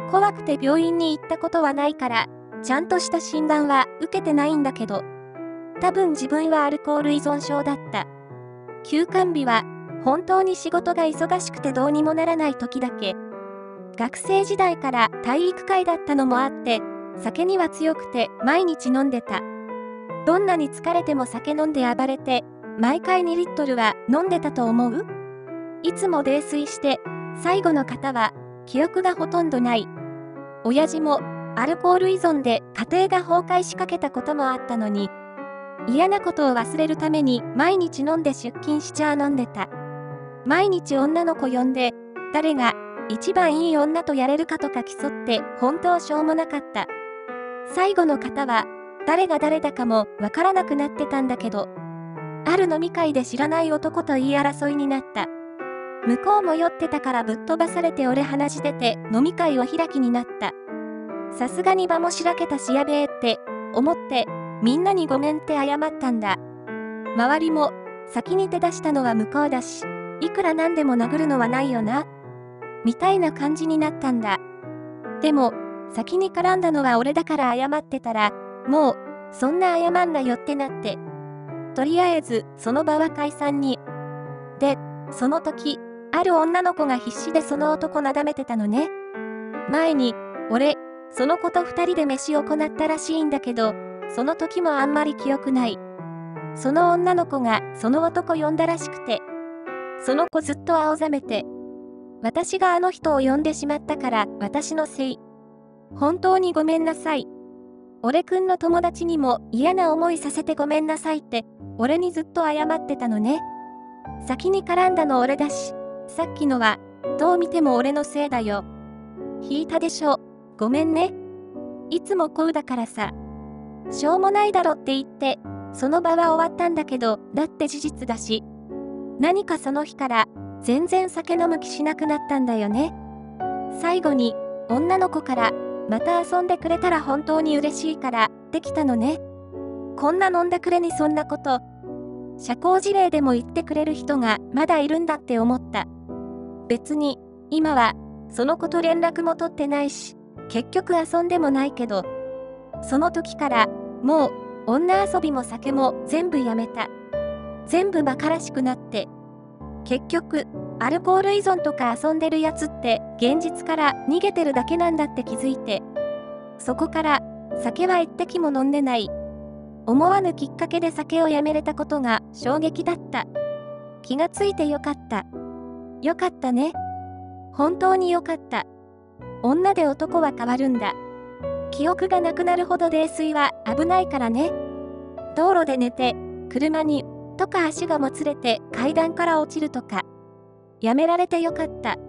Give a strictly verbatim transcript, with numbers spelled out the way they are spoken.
怖くて病院に行ったことはないから、ちゃんとした診断は受けてないんだけど、多分自分はアルコール依存症だった。休館日は、本当に仕事が忙しくてどうにもならない時だけ。学生時代から体育会だったのもあって、酒には強くて毎日飲んでた。どんなに疲れても酒飲んで暴れて、毎回にリットルは飲んでたと思う？いつも泥酔して、最後の方は記憶がほとんどない。親父もアルコール依存で家庭が崩壊しかけたこともあったのに、嫌なことを忘れるために毎日飲んで出勤しちゃ飲んでた。毎日女の子呼んで、誰が一番いい女とやれるかとか競って本当しょうもなかった。最後の方は誰が誰だかもわからなくなってたんだけど、ある飲み会で知らない男と言い争いになった。向こうも酔ってたからぶっ飛ばされて俺鼻血出て飲み会を開きになった。さすがに場もしらけたしやべえって思ってみんなにごめんって謝ったんだ。周りも先に手出したのは向こうだし、いくらなんでも殴るのはないよな。みたいな感じになったんだ。でも、先に絡んだのは俺だから謝ってたら、もう、そんな謝んなよってなって。とりあえず、その場は解散に。で、その時、ある女の子が必死でその男なだめてたのね。前に、俺、その子と二人で飯を行ったらしいんだけど、その時もあんまり記憶ない。その女の子がその男呼んだらしくて、その子ずっと青ざめて、私があの人を呼んでしまったから私のせい。本当にごめんなさい。俺くんの友達にも嫌な思いさせてごめんなさいって、俺にずっと謝ってたのね。先に絡んだの俺だし、さっきのは、どう見ても俺のせいだよ。引いたでしょ。ごめんね。いつもこうだからさ。しょうもないだろって言って、その場は終わったんだけど、だって事実だし。何かその日から、全然酒飲む気しなくなったんだよね。最後に、女の子から、また遊んでくれたら本当に嬉しいから、できたのね。こんな飲んだくれにそんなこと、社交辞令でも言ってくれる人がまだいるんだって思った。別に、今は、その子と連絡も取ってないし、結局遊んでもないけど、その時から、もう、女遊びも酒も全部やめた。全部馬鹿らしくなって。結局、アルコール依存とか遊んでるやつって現実から逃げてるだけなんだって気づいて。そこから酒は一滴も飲んでない。思わぬきっかけで酒をやめれたことが衝撃だった。気がついてよかった。よかったね。本当によかった。女で男は変わるんだ。記憶がなくなるほど泥酔は危ないからね。道路で寝て、車に、とか足がもつれて階段から落ちるとか。やめられてよかった。